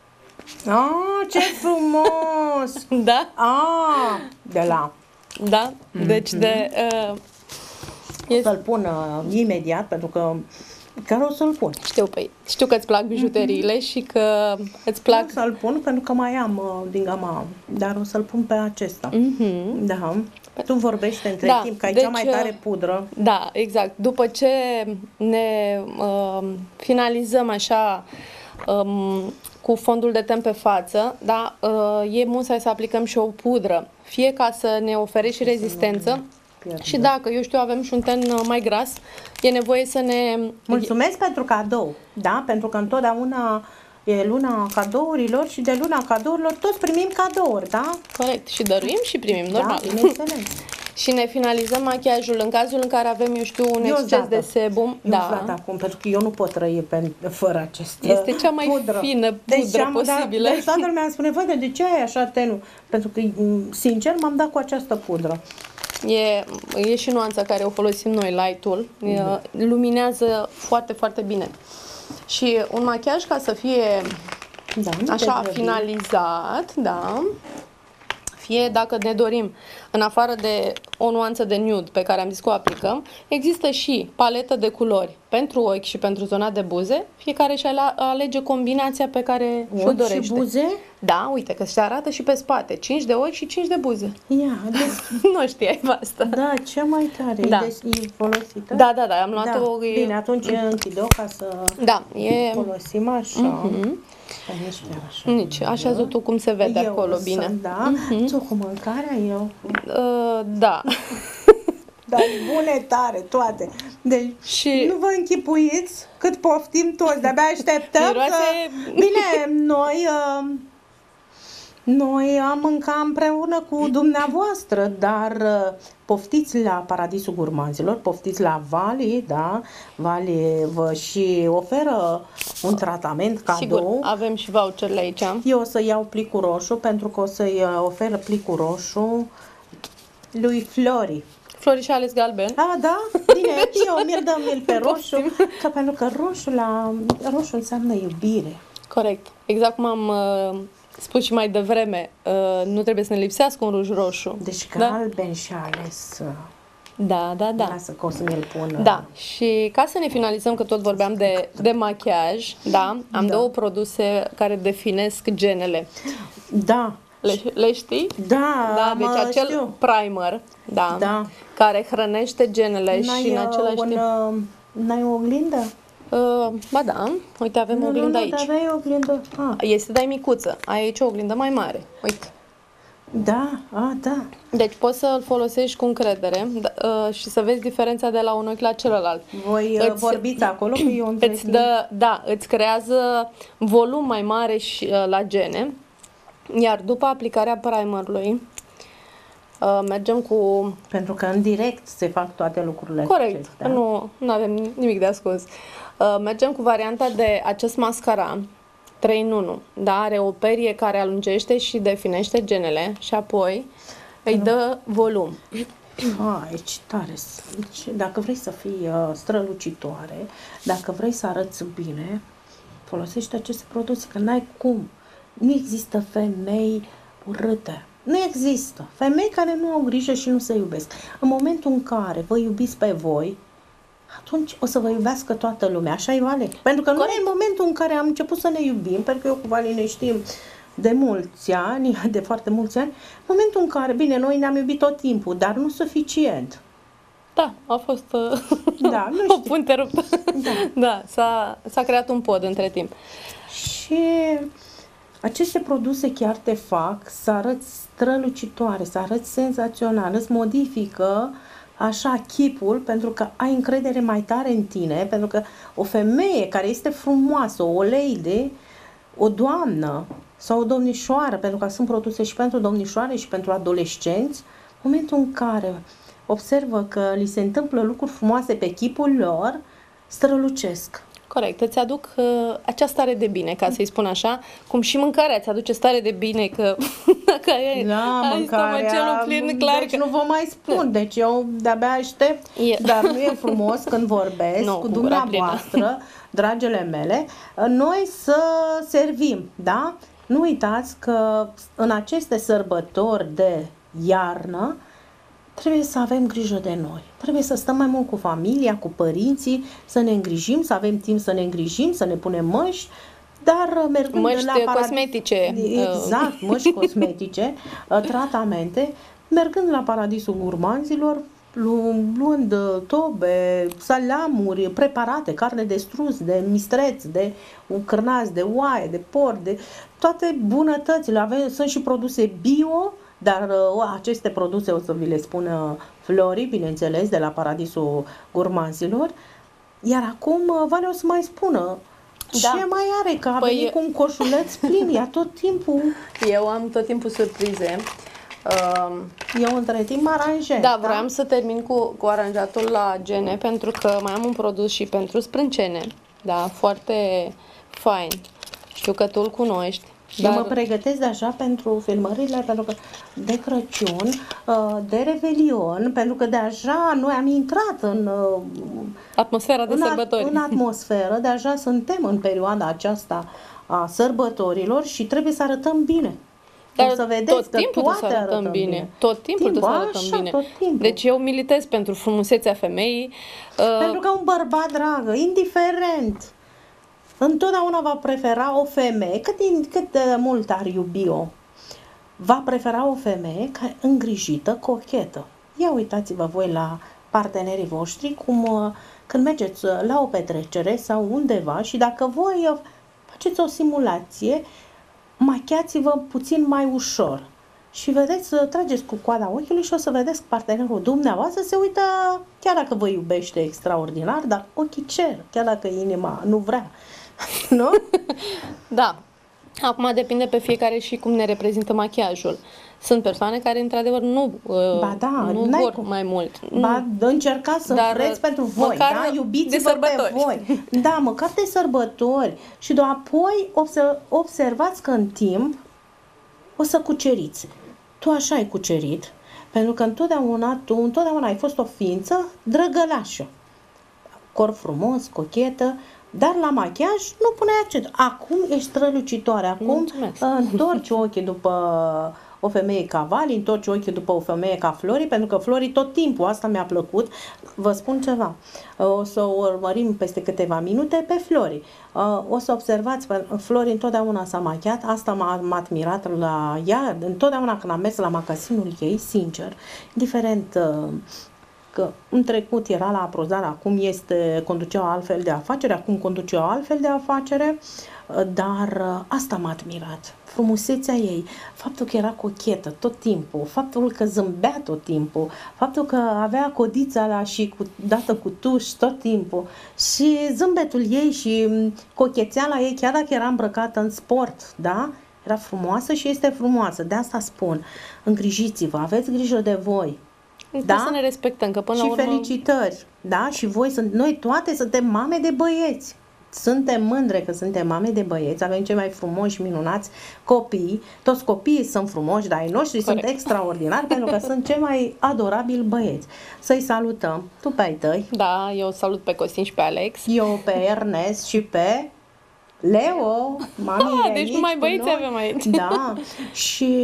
Ah, ce frumos! Da? Ah, de la... Da? Deci de... Uh, este... Să-l pun uh, imediat, pentru că... Care o să-l pun? Știu, păi, știu că îți plac bijuteriile mm-hmm. și că îți plac... O să-l pun pentru că mai am uh, din gama, dar o să-l pun pe acesta. Mm-hmm. Da. Tu vorbești între da, timp, că ai deci, cea mai tare pudră. Da, exact. După ce ne uh, finalizăm așa um, cu fondul de ten pe față, da, uh, e musai să aplicăm și o pudră, fie ca să ne ofere și rezistență, pierde. Și dacă, eu știu, avem și un ten mai gras, e nevoie să ne... Mulțumesc pentru cadou, da? Pentru că întotdeauna e luna cadourilor și de luna cadourilor toți primim cadouri, da? Corect. Și dăruim și primim, normal. Da, bineînțeles. Și ne finalizăm machiajul în cazul în care avem, eu știu, un eu exces dată. de sebum. Eu da. acum, pentru că eu nu pot trăi pe, fără acest Este cea mai pudră. fină pudră deci am, posibilă. Da, deci toată lumea îmi spune, voi, de ce ai așa tenul? Pentru că, sincer, m-am dat cu această pudră. E, e și nuanța care o folosim noi, light-ul. Da. Luminează foarte, foarte bine. Și un machiaj ca să fie da, așa finalizat, da, fie dacă ne dorim, în afară de o nuanță de nude pe care am zis că o aplicăm, există și paletă de culori pentru ochi și pentru zona de buze, fiecare și alege combinația pe care și-o dorește. Și buze? Da, uite că se arată și pe spate, cinci de ochi și cinci de buze. Ia, deci... nu știai asta. Da, ce mai tare, da. E folosită? Da, da, da, am luat-o... Da. Bine, atunci închid-o ca să da, e... folosim așa. Mm-hmm. Nici așa. Nici, așa tu cum se vede eu acolo, bine. Sunt, da, mm-hmm. Tu cu mâncarea, eu. Uh, da. Dar bune tare, toate. Deci, și... nu vă închipuiți cât poftim toți, de-abia așteptăm Miroase... să... Bine, noi... Uh... Noi am mâncat împreună cu dumneavoastră, dar uh, poftiți la Paradisul Gurmanzilor, poftiți la Vali, da? Vali vă și oferă un tratament cadou. Sigur, avem și voucherele aici. Eu o să iau plicul roșu pentru că o să-i oferă plicul roșu lui Flori. Flori și ales galben. A, da? Bine, eu mi-l dăm mil pe roșu, că pentru că roșu, la, roșu înseamnă iubire. Corect. Exact cum am... Uh... spus și mai devreme, uh, nu trebuie să ne lipsească un ruj roșu. Deci galben da? Și ales. Da, da, da. Lasă că o să mi-l pun. Da. Și ca să ne finalizăm, că tot vorbeam de, de machiaj, da, am da. două produse care definesc genele. Da. Le, le știi? Da, da deci mă, acel știu. primer, da, da, care hrănește genele n-ai și în același un, timp... N-ai o oglindă? Uh, ba da, uite, avem nu, o oglindă nu, nu, aici. Dar aveai o oglindă. Ah. Este, dar e micuță. Ai aici o oglindă mai mare. Uite. Da, a, da. Deci poți să-l folosești cu încredere uh, și să vezi diferența de la un ochi la celălalt. Voi îți, vorbiți acolo că eu îți dă, da, îți creează volum mai mare și, uh, la gene. Iar după aplicarea primerului, uh, mergem cu... Pentru că în direct se fac toate lucrurile corect, acestea. nu, nu avem nimic de ascuns. Uh, mergem cu varianta de acest mascara trei în unu, da? Are o perie care alungește și definește genele și apoi îi dă volum. Aici tare. Dacă vrei să fii uh, strălucitoare, dacă vrei să arăți bine, folosește aceste produse, că n-ai cum. Nu există femei urâte. Nu există. Femei care nu au grijă și nu se iubesc. În momentul în care vă iubiți pe voi, atunci o să vă iubească toată lumea. Așa e, Vale? Pentru că corect. Noi în momentul în care am început să ne iubim, pentru că eu cu Vale ne știm de mulți ani, de foarte mulți ani, în momentul în care, bine, noi ne-am iubit tot timpul, dar nu suficient. Da, a fost uh, da, nu o punte ruptă. Da, da s-a, s-a creat un pod între timp. Și aceste produse chiar te fac să arăți strălucitoare, să arăți senzațional, îți modifică așa chipul, pentru că ai încredere mai tare în tine, pentru că o femeie care este frumoasă, o lady, o doamnă sau o domnișoară, pentru că sunt produse și pentru domnișoare și pentru adolescenți, în momentul în care observă că li se întâmplă lucruri frumoase pe chipul lor, strălucesc. Corect, îți aduc uh, acea stare de bine, ca să-i spun așa, cum și mâncarea îți aduce stare de bine, că dacă ai, da, ai stomacelul plin, clar deci că... nu vă mai spun, deci eu de-abia aștept, e. dar nu e frumos când vorbesc no, cu dumneavoastră, dragele mele, noi să servim, da? Nu uitați că în aceste sărbători de iarnă trebuie să avem grijă de noi. Trebuie să stăm mai mult cu familia, cu părinții, să ne îngrijim, să avem timp să ne îngrijim, să ne punem măști, dar mergând măști la paradis... cosmetice. Exact, măști cosmetice, tratamente, mergând la paradisul gurmanzilor, luând tobe, salamuri, preparate, carne de strus, de mistreț, de cârnați, de oaie, de porc, de toate bunătățile. Avem, sunt și produse bio, dar uh, aceste produse o să vi le spună Flori, bineînțeles, de la Paradisul Gurmanzilor. Iar acum uh, Vale o să mai spună ce da. mai are, că a păi venit cu un coșuleț plin, ea tot timpul. Eu am tot timpul surprize. Uh, Eu între timp aranjez. Da, vreau da? să termin cu, cu aranjatul la gene, pentru că mai am un produs și pentru sprâncene. Da, foarte fain. Știu că tu îl cunoști. Dar... Eu mă pregătesc deja pentru filmările, pentru că de Crăciun, de Revelion, pentru că deja noi am intrat în atmosfera de în, sărbători. În atmosferă, deja suntem în perioada aceasta a sărbătorilor și trebuie să arătăm bine. Dar să vedeți tot timpul trebuie să arătăm, arătăm bine. bine. Tot timpul trebuie să arătăm așa, bine. Tot timpul. Deci eu militez pentru frumusețea femeii. Pentru că un bărbat, dragă, indiferent, întotdeauna va prefera o femeie, cât, cât de mult ar iubi-o, va prefera o femeie care îngrijită, cochetă. Ia uitați-vă voi la partenerii voștri, cum când mergeți la o petrecere sau undeva și dacă voi faceți o simulație, machiați-vă puțin mai ușor și vedeți, trageți cu coada ochiului și o să vedeți că partenerul dumneavoastră se uită, chiar dacă vă iubește extraordinar, dar ochii cer, chiar dacă inima nu vrea. Nu? Da. Acum depinde pe fiecare și cum ne reprezintă machiajul. Sunt persoane care, într-adevăr, nu, ba da, nu vor cum. mai mult. Ba, încercați să Dar vreți pentru voi, da? Iubiți-vă pe voi. Da, măcar de sărbători. Și doar apoi observați că în timp o să cuceriți. Tu așa ai cucerit, pentru că întotdeauna tu, întotdeauna ai fost o ființă drăgălașă. Corp frumos, cochetă, dar la machiaj nu puneai accent. Acum ești strălucitoare, acum întorci ochii după o femeie ca Vali, întorci ochii după o femeie ca Flori, pentru că Flori tot timpul, asta mi-a plăcut. Vă spun ceva, o să o urmărim peste câteva minute pe Flori. O să observați, Flori întotdeauna s-a machiat, asta m-a, m-a admirat la ea, întotdeauna când am mers la magazinul ei, sincer, indiferent că în trecut era la Aprozar, acum este, conduce o altfel de afacere, acum conduce o altfel de afacere, dar asta m-a admirat. Frumusețea ei, faptul că era cochetă tot timpul, faptul că zâmbea tot timpul, faptul că avea codița la și cu, dată cu tuș tot timpul și zâmbetul ei și cochețeala ei, chiar dacă era îmbrăcată în sport, da? Era frumoasă și este frumoasă, de asta spun, îngrijiți-vă, aveți grijă de voi. Da? Să ne respectăm, că până și la urmă... felicitări, da? Și voi, sunt, noi toate suntem mame de băieți. Suntem mândre că suntem mame de băieți, avem cei mai frumoși și minunați copii. Toți copiii sunt frumoși, dar ai noștri Corect. Sunt extraordinari pentru că sunt cei mai adorabili băieți. Să-i salutăm. Tu pe ai tăi. Da, eu salut pe Costin și pe Alex. Eu pe Ernest și pe Leo. Mami ah, deci numai băieți avem aici. Da. Și...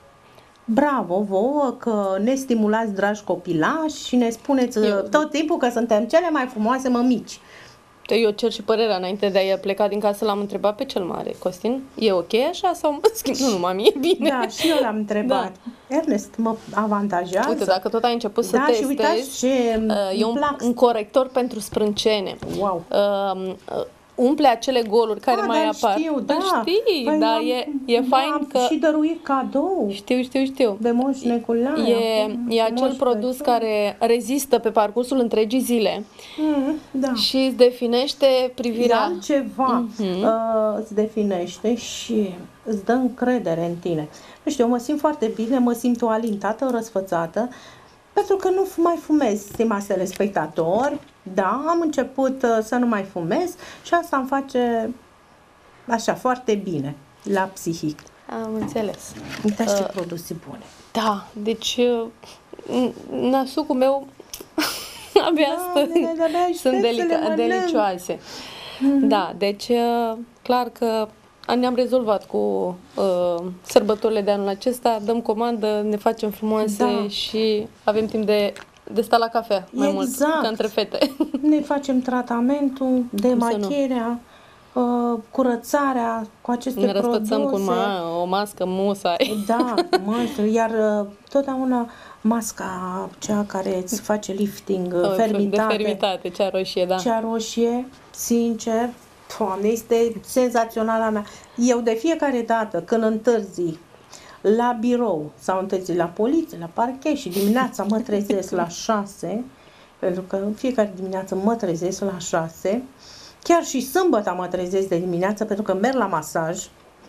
bravo vouă că ne stimulați, dragi copilași, și ne spuneți Eu... tot timpul că suntem cele mai frumoase mămici. Eu cer și părerea înainte de a pleca din casă, l-am întrebat pe cel mare. Costin, e ok așa sau mă schimb? Nu, nu, mami, e bine. Da, și eu l-am întrebat. Da. Ernest mă avantajează. Uite, dacă tot ai început să da, testezi, și uitați ce uh, e un, un corector pentru sprâncene. Wow. Uh, uh, umple acele goluri care A, mai dar apar. Știu, da. Știi, păi dar am, e, e fain am că... și dăruit cadou. Știu, știu, știu. De Moș Nicolae. E, e acel produs Crăciun. Care rezistă pe parcursul întregii zile mm, da. și îți definește privirea. E altceva. Mm-hmm. Uh, îți definește și îți dă încredere în tine. Nu știu, eu mă simt foarte bine, mă simt o alintată, răsfățată, Pentru că nu mai fumez, stimați telespectatori, da, am început uh, să nu mai fumez și asta îmi face așa foarte bine la psihic. Am înțeles. Uitați ce Uh, produse bune. Da, deci uh, nasucul meu abia Da, stă, de- de-abia sunt aștept să le delica- mănânc. delicioase. Da, deci uh, clar că ne-am rezolvat cu uh, sărbătorile de anul acesta, dăm comandă, ne facem frumoase Da. și avem timp de, de sta la cafea mai mult Exact. ca între fete. Ne facem tratamentul, demachierea, uh, curățarea cu aceste Ne răspățăm cu produse. ma- o mască musai. Da, mă, iar uh, totdeauna masca, cea care îți face lifting, uh, De fermitate, fermitate, cea roșie, da. cea roșie, sincer, Doamne, este senzațională a mea. Eu de fiecare dată când întârzi la birou sau întârzi la poliție, la parchet și dimineața mă trezesc la șase, pentru că în fiecare dimineață mă trezesc la șase, chiar și sâmbătă mă trezesc de dimineață pentru că merg la masaj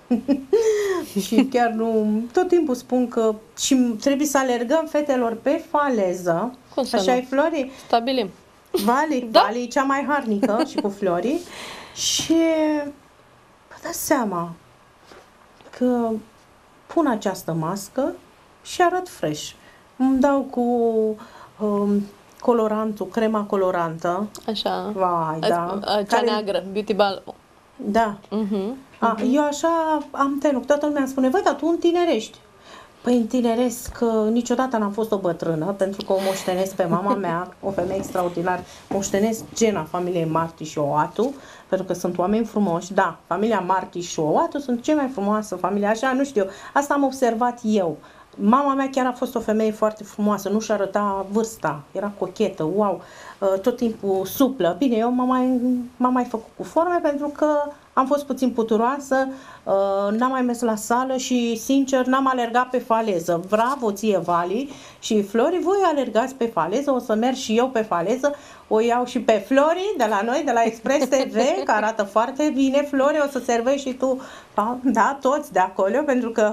și chiar nu, tot timpul spun că și trebuie să alergăm fetelor pe faleză. Cum să Așa nu? e, Flori? Stabilim. Vali, Da. Vali e cea mai harnică și cu Flori și vă dați seama că pun această mască și arăt fresh. Îmi dau cu um, colorantul, crema colorantă. Așa. Vai, da. Cea Care- neagră, Beauty Ball. Da. Mhm. A, eu așa am tenut. Toată lumea îmi spune, voi, dar tu întinerești. Păi întineresc, că niciodată n-am fost o bătrână, pentru că o moștenesc pe mama mea, o femeie extraordinară, moștenesc gena familiei Marti și Oatu, pentru că sunt oameni frumoși. Da, familia Marti și Oatu sunt cea mai frumoasă familie, așa, nu știu, asta am observat eu. Mama mea chiar a fost o femeie foarte frumoasă, nu-și arăta vârsta, era cochetă, wow, tot timpul suplă. Bine, eu m-am mai, m-am mai făcut cu forme pentru că am fost puțin puturoasă, n-am mai mers la sală și, sincer, n-am alergat pe faleză. Bravo ție, Vali și Flori, voi alergați pe faleză, o să merg și eu pe faleză, o iau și pe Flori de la noi, de la Express T V, că arată foarte bine. Flori, o să servești și tu, da, toți de acolo, pentru că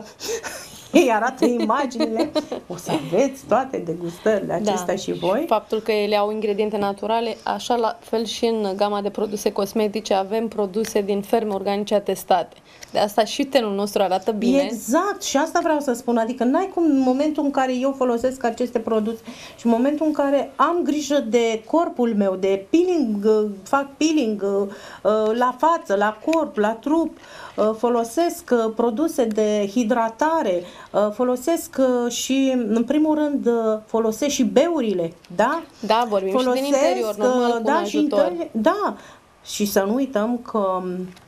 ei arată imaginile, o să aveți toate degustările acestea și voi. Faptul că ele au ingrediente naturale, așa la fel și în gama de produse cosmetice avem produse din ferme organice atestate. De asta și tenul nostru arată bine. Exact, și asta vreau să spun, adică n-ai cum în momentul în care eu folosesc aceste produse și în momentul în care am grijă de corpul meu, de peeling, fac peeling la față, la corp, la trup, folosesc produse de hidratare, folosesc și, în primul rând, folosesc și beurile, da? Da, vorbim folosesc, și din interior, normal, cu da, un și ajutor. interior, da, și să nu uităm că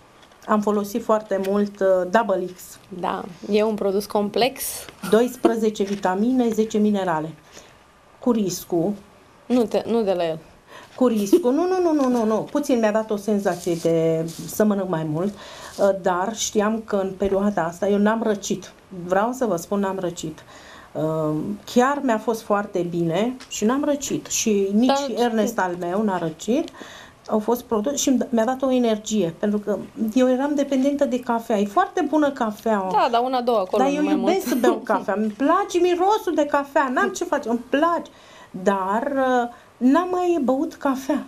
am folosit foarte mult uh, Double X. Da, e un produs complex. doisprezece vitamine, zece minerale. Cu riscul. Nu, te, nu de la el. Cu riscul. Nu, nu, nu, nu, nu, nu. Puțin mi-a dat o senzație de să mănânc mai mult, uh, dar știam că în perioada asta eu n-am răcit. Vreau să vă spun, n-am răcit. Uh, chiar mi-a fost foarte bine și n-am răcit. Și nici Dar, Ernest al meu n-a răcit. Au fost produse și mi-a dat o energie, pentru că eu eram dependentă de cafea. E foarte bună cafeaua. Da, dar una, două acolo, Dar nu eu mai iubesc mult. să beau cafea. Îmi place mirosul de cafea. N-am ce face, îmi place. Dar uh, n-am mai băut cafea.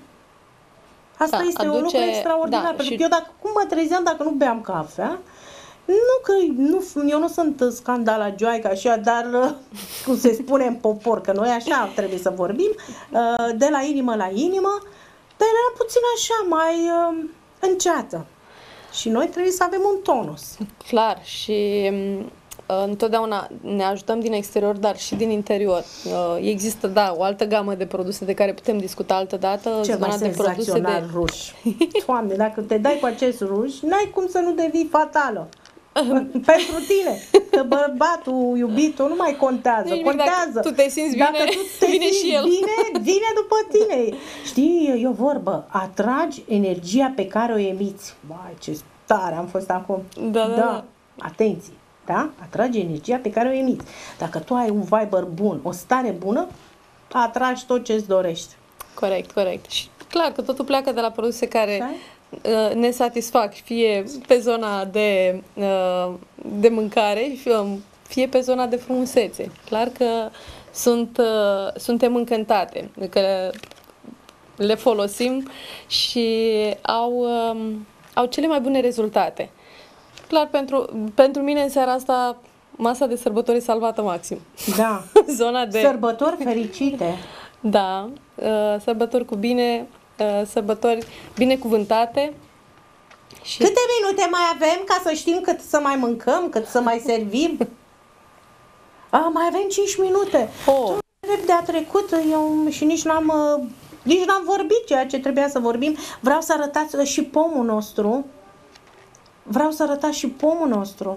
Asta Da, este un aduce- lucru extraordinar. da, pentru și- că eu dacă, cum mă trezeam dacă nu beam cafea, nu că nu, eu nu sunt scandalagioaică așa, dar uh, cum se spune în popor, că noi așa trebuie să vorbim, uh, de la inimă la inimă, dar era puțin așa, mai uh, înceată. Și noi trebuie să avem un tonus. Clar, și uh, întotdeauna ne ajutăm din exterior, dar și din interior. Uh, există, da, o altă gamă de produse de care putem discuta altă dată. Ce mai zona de produse senzațional de... ruj. Doamne, dacă te dai cu acest ruj, n-ai cum să nu devii fatală. Pentru tine. Că bărbatul, iubitul, nu mai contează. Nici Contează. dacă tu te simți bine, Dacă tu te vine simți și el. bine, vine după tine. Știi, e o vorbă. Atragi energia pe care o emiți. Vai, ce tare am fost acum. Da, da, da. Atenție. Da? Atragi energia pe care o emiți. Dacă tu ai un vibe bun, o stare bună, atragi tot ce-ți dorești. Corect, corect. Și clar că totul pleacă de la produse care Da? uh, ne satisfac, fie pe zona de, uh, de mâncare, fie, fie pe zona de frumusețe. Clar că sunt, uh, suntem încântate că le folosim și au, uh, au cele mai bune rezultate. Clar, pentru, pentru mine în seara asta masa de sărbători e salvată maxim. Da. Zona de... Sărbători fericite. Da, uh, sărbători cu bine, uh, sărbători binecuvântate. Și... Câte minute mai avem ca să știm cât să mai mâncăm, cât să mai servim? A, mai avem cinci minute. Oh. De a trecut eu și nici n-am nici n-am vorbit ceea ce trebuia să vorbim. Vreau să arătați și pomul nostru. Vreau să arătați și pomul nostru.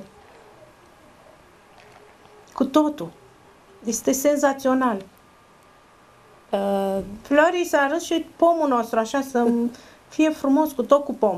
Cu totul. Este senzațional. Uh... Florii, să arăt și pomul nostru, așa să fie frumos cu tot cu pom.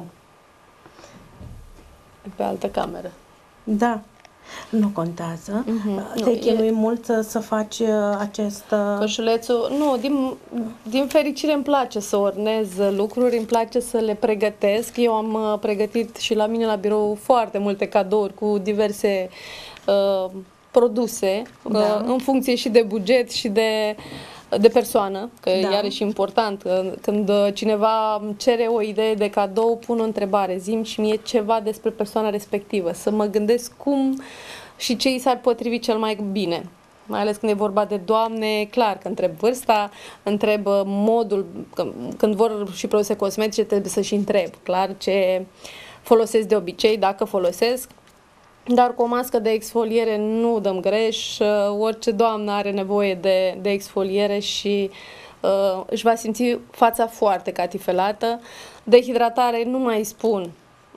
Pe altă cameră. Da. Nu contează. Uh-huh. Te nu, chinui e... mult să, să faci acest... Coșulețul, nu, din, din fericire îmi place să ornez lucruri, îmi place să le pregătesc. Eu am pregătit și la mine la birou foarte multe cadouri cu diverse uh, produse, da. uh, în funcție și de buget și de... de persoană, că da. Iar e și important. Când cineva cere o idee de cadou, pun o întrebare, zi-mi și mie ceva despre persoana respectivă, să mă gândesc cum și ce i s-ar potrivi cel mai bine. Mai ales când e vorba de doamne, clar că întreb vârsta, întreb modul, când vor și produse cosmetice trebuie să și întreb, clar, ce folosesc de obicei, dacă folosesc. Dar cu o mască de exfoliere nu dăm greș, orice doamnă are nevoie de, de exfoliere și uh, își va simți fața foarte catifelată. De hidratare nu mai spun.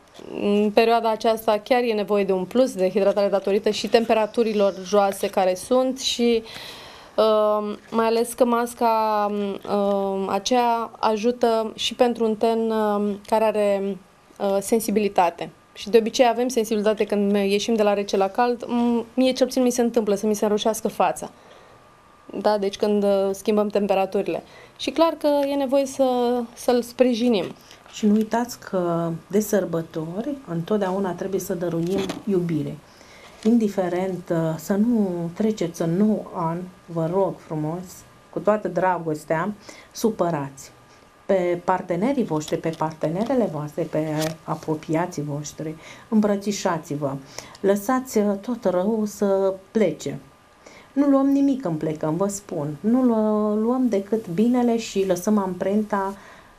În perioada aceasta chiar e nevoie de un plus de hidratare datorită și temperaturilor joase care sunt și uh, mai ales că masca uh, aceea ajută și pentru un ten uh, care are uh, sensibilitate. Și de obicei avem sensibilitate când ieșim de la rece la cald. Mie cel puțin mi se întâmplă să mi se înroșească fața. Da? Deci când schimbăm temperaturile. Și clar că e nevoie să, să-l sprijinim. Și nu uitați că de sărbători întotdeauna trebuie să dăruim iubire. Indiferent să nu treceți în nou an, vă rog frumos, cu toată dragostea, supărați pe partenerii voștri, pe partenerele voastre, pe apropiații voștri, îmbrățișați-vă, lăsați tot rău să plece. Nu luăm nimic când plecăm, vă spun, nu luăm decât binele și lăsăm amprenta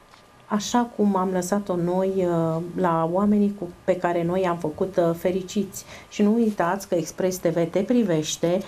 așa cum am lăsat-o noi la oamenii cu, pe care noi am făcut fericiți. Și nu uitați că Express T V te privește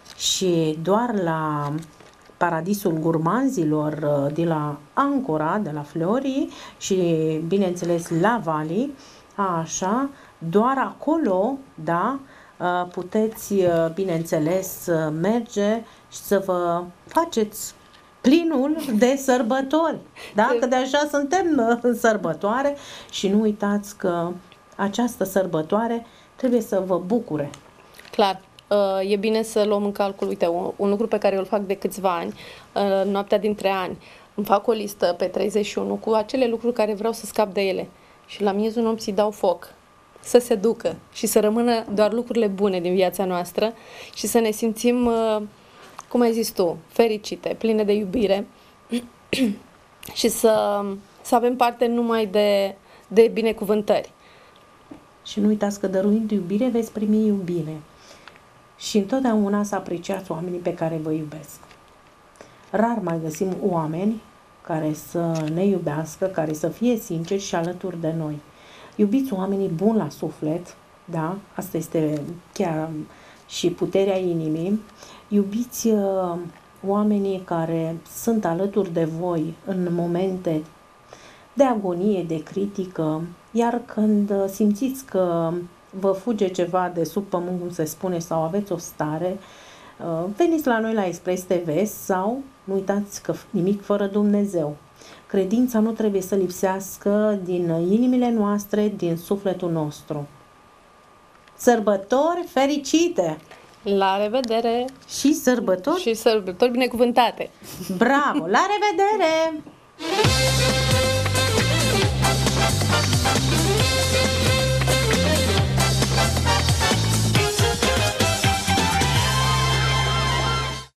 și doar la Paradisul Gurmanzilor de la Ancora, de la Flori și, bineînțeles, la Vali, așa, doar acolo, da, puteți, bineînțeles, merge și să vă faceți plinul de sărbători, da, că deja suntem în sărbătoare și nu uitați că această sărbătoare trebuie să vă bucure. Clar. Uh, e bine să luăm în calcul, uite, un, un lucru pe care eu îl fac de câțiva ani, uh, noaptea dintre ani, îmi fac o listă pe treizeci și unu cu acele lucruri care vreau să scap de ele și la miezul nopții dau foc, să se ducă și să rămână doar lucrurile bune din viața noastră și să ne simțim, uh, cum ai zis tu, fericite, pline de iubire și să, să avem parte numai de, de binecuvântări. Și nu uitați că dăruind iubire veți primi iubire. Și întotdeauna să apreciați oamenii pe care vă iubesc. Rar mai găsim oameni care să ne iubească, care să fie sinceri și alături de noi. Iubiți oamenii buni la suflet, da? Asta este chiar și puterea inimii. Iubiți uh, oamenii care sunt alături de voi în momente de agonie, de critică, iar când simțiți că vă fuge ceva de sub pământ, cum se spune, sau aveți o stare, veniți la noi la Express T V sau nu uitați că nimic fără Dumnezeu. Credința nu trebuie să lipsească din inimile noastre, din sufletul nostru. Sărbători fericite! La revedere! Și sărbători? Și sărbători binecuvântate! Bravo! La revedere!